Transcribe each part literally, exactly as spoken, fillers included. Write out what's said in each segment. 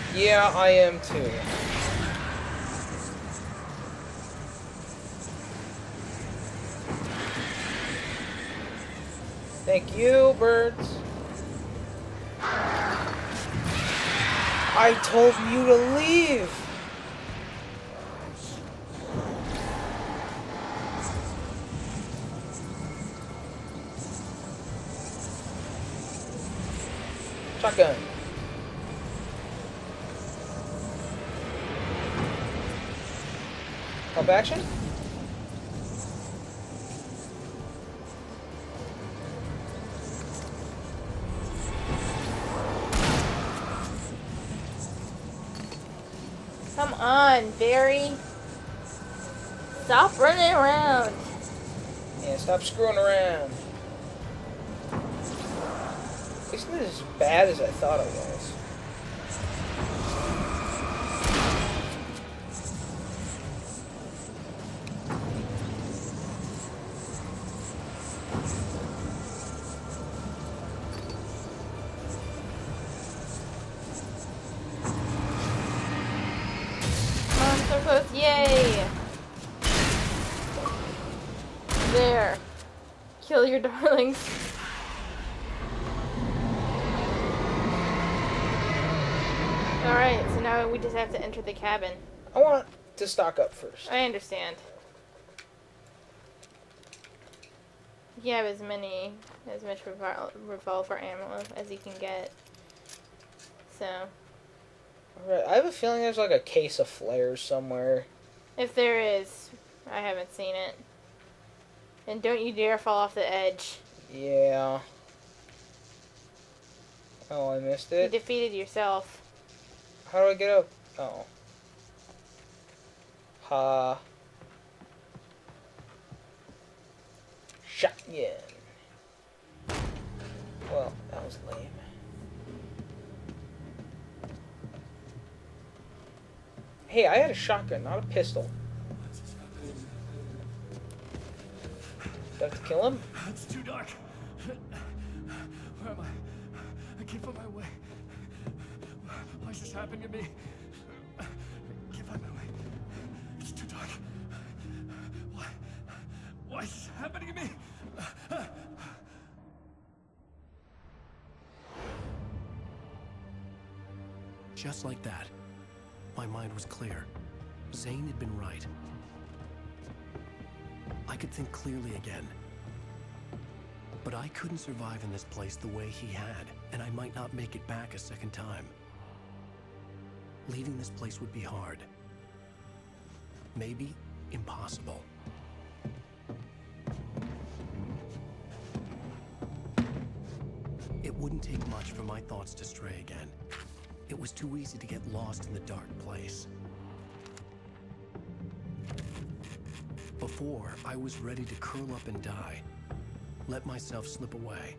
Yeah, I am too. Thank you, birds. I told you to leave. Shotgun. Pump action? Come on, Barry. Stop running around. Yeah, stop screwing around. Isn't it as bad as I thought it was? So close, yay! There. Kill your darlings. Alright, so now we just have to enter the cabin. I want to stock up first. I understand. You have as many, as much revol revolver ammo as you can get. So... Alright, I have a feeling there's like a case of flares somewhere. If there is, I haven't seen it. And don't you dare fall off the edge. Yeah. Oh, I missed You it. defeated yourself. How do I get up? Oh. Ha. Shotgun. Well, that was lame. Hey, I had a shotgun, not a pistol. Do I have to kill him? It's too dark. Where am I? I can't find my way. Why is this happening to me? I can't find my way. It's too dark. Why? Why is this happening to me? Just like that, my mind was clear. Zane had been right. I could think clearly again. But I couldn't survive in this place the way he had, and I might not make it back a second time. Leaving this place would be hard. Maybe impossible. It wouldn't take much for my thoughts to stray again. It was too easy to get lost in the dark place. Before, I was ready to curl up and die, let myself slip away.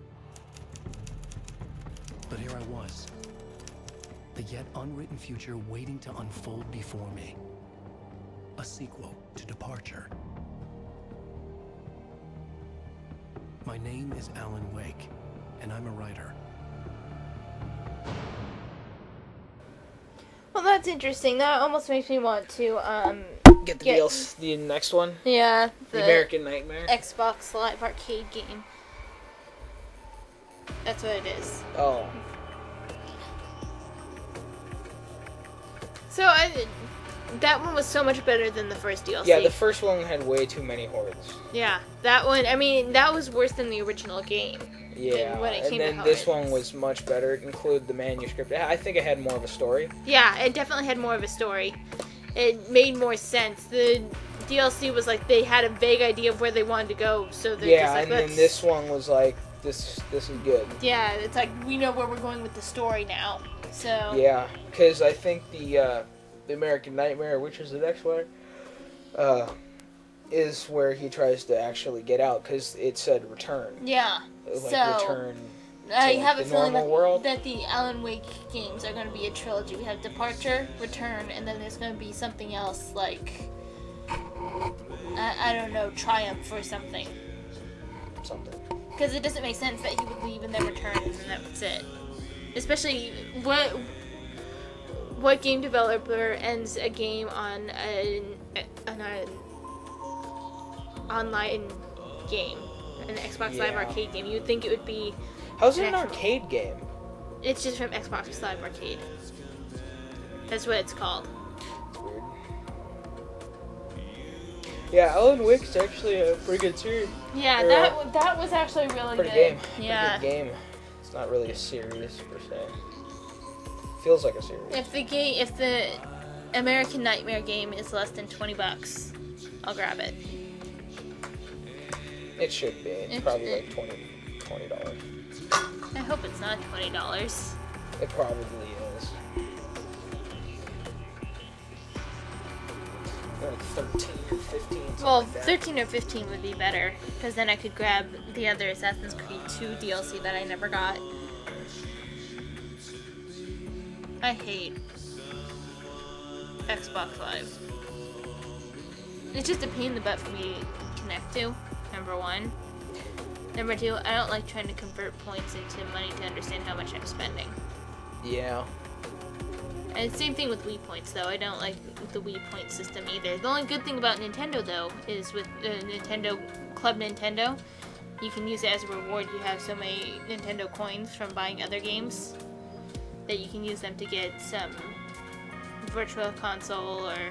But here I was, the yet unwritten future waiting to unfold before me. A sequel to Departure. My name is Alan Wake, and I'm a writer. Well, that's interesting. That almost makes me want to, um... Get the Get- D L C, the next one. Yeah, The, the American Nightmare. Xbox Live Arcade game. That's what it is. Oh. So, I... That one was so much better than the first D L C. Yeah, the first one had way too many hordes. Yeah, that one, I mean, that was worse than the original game. Yeah, when it and came to then how this it- one was much better. It included the manuscript. I think it had more of a story. Yeah, it definitely had more of a story. It made more sense. The D L C was like, they had a vague idea of where they wanted to go, so they're Yeah, just like, and let's... then this one was like, this this is good. Yeah, it's like, we know where we're going with the story now, so... Yeah, because I think the uh, the American Nightmare, which is the next one, uh, is where he tries to actually get out, because it said return. Yeah, Like so... return to I like, have a the feeling normal that, world. that the Alan Wake games are going to be a trilogy. We have Departure, Return, and then there's going to be something else like, I, I don't know, Triumph or something. Something. Because it doesn't make sense that he would leave and then return and then that was it. Especially, what what game developer ends a game on an, an, an online game, an Xbox Live Yeah. Arcade game? You'd think it would be. How's it an Actual- arcade game? It's just from Xbox Live Arcade. That's what it's called. It's weird. Yeah, Alan Wake's actually a pretty good series. Yeah, Or, that uh, that was actually really Pretty good. game. Yeah. Pretty good game. It's not really a series per se. Feels like a series. If the game, if the American Nightmare game is less than twenty bucks, I'll grab it. It should be. It's It's- probably it- like twenty, twenty dollars. I hope it's not twenty dollars. It probably is. Like thirteen or fifteen. something Well, like that. thirteen or fifteen would be better, because then I could grab the other Assassin's Creed two D L C that I never got. I hate Xbox Live. It's just a pain in the butt for me to connect to, number one. Number two, I don't like trying to convert points into money to understand how much I'm spending. Yeah. And same thing with Wii Points, though. I don't like the Wii Point system either. The only good thing about Nintendo, though, is with uh, Nintendo Club Nintendo, you can use it as a reward. You have so many Nintendo coins from buying other games that you can use them to get some virtual console or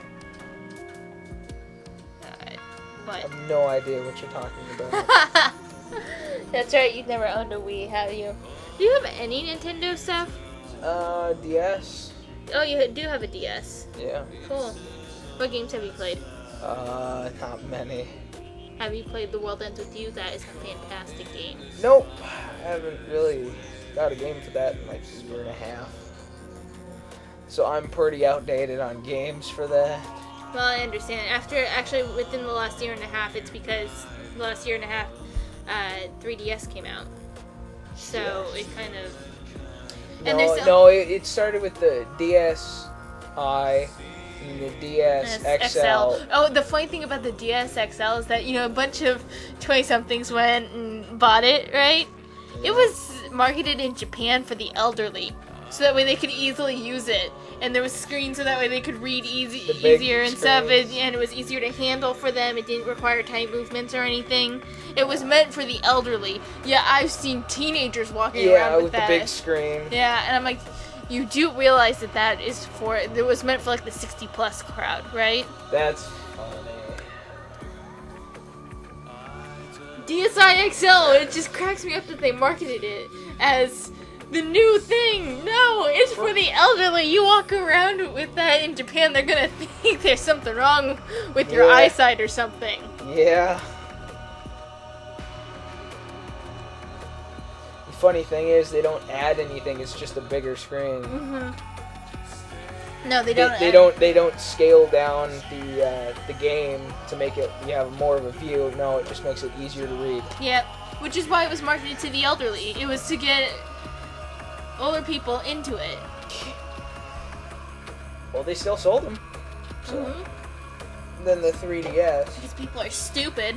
uh, I what? have no idea what you're talking about. That's right. You've never owned a Wii, have you? Do you have any Nintendo stuff? uh, D S. Oh, you do have a D S. Yeah. Cool. What games have you played? Uh, not many. Have you played The World Ends With You? That is a fantastic game. Nope. I haven't really got a game for that in like a year and a half. So I'm pretty outdated on games for that. Well, I understand. After, actually, within the last year and a half, it's because the last year and a half, uh, three D S came out. So Yes. it kind of... No, And there's some- no, it, it started with the D S i and the D S X L. Oh, the funny thing about the D S X L is that, you know, a bunch of twenty-somethings went and bought it, right? It was marketed in Japan for the elderly, so that way they could easily use it. And there was screens so that way they could read easy, The big easier and stuff, and, screens. and it was easier to handle for them. It didn't require tight movements or anything. It was meant for the elderly. Yeah, I've seen teenagers walking Yeah, around with, with that. the big screen. Yeah, and I'm like, you do realize that that is for, it was meant for like the sixty plus crowd, right? That's funny. D S i X L, it just cracks me up that they marketed it as the new thing. No, it's for the elderly. You walk around with that in Japan, they're gonna think there's something wrong with your Yeah. eyesight or something. Yeah. The funny thing is, they don't add anything. It's just a bigger screen. Mm-hmm. No, they They, don't. they add- don't. They don't scale down the uh, the game to make it. You have more of a view. No, it just makes it easier to read. Yep, which is why it was marketed to the elderly. It was to get older people into it. Well, they still sold them. So Mhm. then the three D S. Because people are stupid.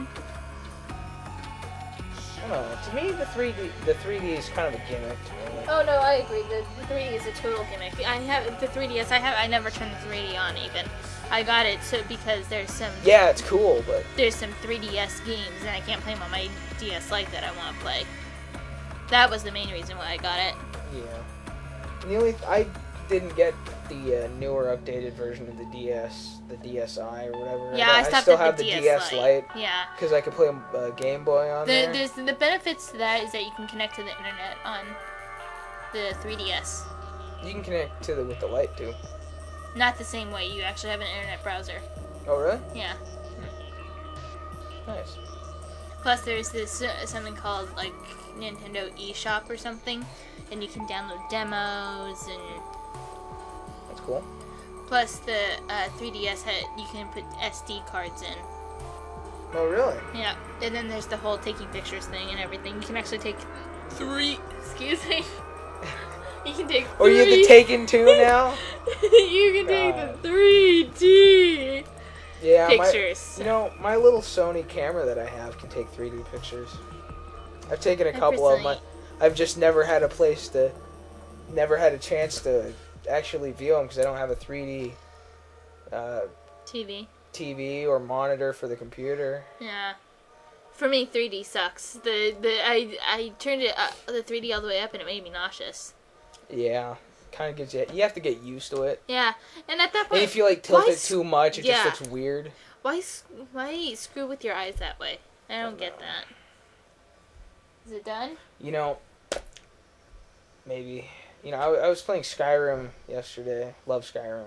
I don't know. To me, the three D the three D is kind of a gimmick to me. Oh no, I agree. The, the three D is a total gimmick. I have the three D S. I have. I never turned the three D on even. I got it so because there's some Yeah, it's cool, but there's some three D S games and I can't play them on my D S Lite that I want to play. That was the main reason why I got it. yeah. And the only th- I didn't get the uh, newer, updated version of the D S, the D S i or whatever. Yeah, I, I stopped still at have the, the D S, Lite. Lite Yeah. because I could play a uh, Game Boy on The, there. there's the benefits to that is that you can connect to the internet on the three D S. You can connect to the with the light too. Not the same way. You actually have an internet browser. Oh really? Yeah. Nice. Plus, there's this uh, something called like Nintendo eShop or something, and you can download demos and. That's cool. Plus, the uh, three D S had you can put S D cards in. Oh really? Yeah, and then there's the whole taking pictures thing and everything. You can actually take three. Excuse me. You can take. Or you three- can take in two now. You can take God. the three D Yeah. My, pictures. you know, my little Sony camera that I have can take three D pictures. I've taken a I couple of my. personally- I've just never had a place to. Never had a chance to actually view them because I don't have a three D uh, T V. T V or monitor for the computer. Yeah. For me, three D sucks. The the I I turned it uh, the three D all the way up and it made me nauseous. Yeah, kind of gives you. You have to get used to it. Yeah, and at that point, And if you like tilt why it too much, it yeah. just looks weird. Why s- why screw with your eyes that way? I don't get that. Is it done? You know, maybe. You know, I, I was playing Skyrim yesterday. Love Skyrim.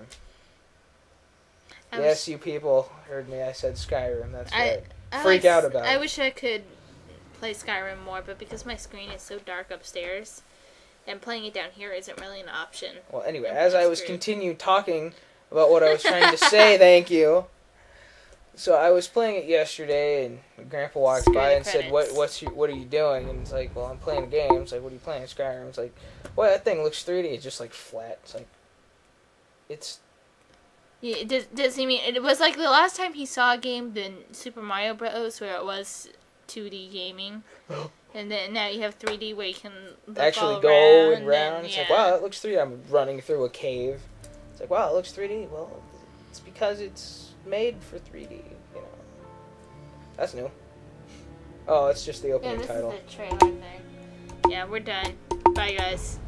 I Yes, was- you people heard me. I said Skyrim. That's I, right. I Freak like out s- about I it. wish I could play Skyrim more, but because my screen is so dark upstairs, and playing it down here isn't really an option. Well, anyway, I'm as I kinda was screwed. continue talking about what I was trying to say, thank you. So I was playing it yesterday, and Grandpa walked Screw by the and said, "What? credits. What's you, What are you doing?" And it's like, "Well, I'm playing a game." It's like, "What are you playing?" Skyrim. It's like, "Well, that thing looks three D. It's just like flat." It's like, it's Yeah, does does he mean it was like the last time he saw a game than Super Mario Bros. Where it was two D gaming, and then now you have three D where you can look actually all go around and round. It's like, yeah. wow, it looks three D. I'm running through a cave. It's like, wow, it looks three D. Well, it's because it's made for three D. You know, that's new. Oh, it's just the Yeah, opening this title. is the trailer thing. Yeah, we're done. Bye, guys.